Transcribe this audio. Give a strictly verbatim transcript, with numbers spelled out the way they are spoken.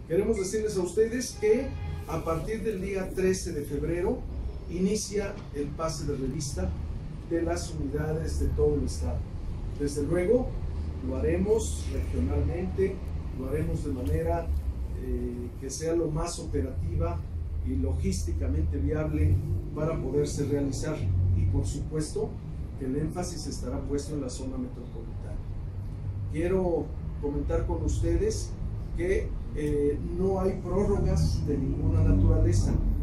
Queremos decirles a ustedes que a partir del día trece de febrero inicia el pase de revista de las unidades de todo el estado. Desde luego lo haremos regionalmente, lo haremos de manera eh, que sea lo más operativa y logísticamente viable para poderse realizar, y por supuesto que el énfasis estará puesto en la zona metropolitana. Quiero comentar con ustedes que eh, no hay prórrogas de ninguna naturaleza.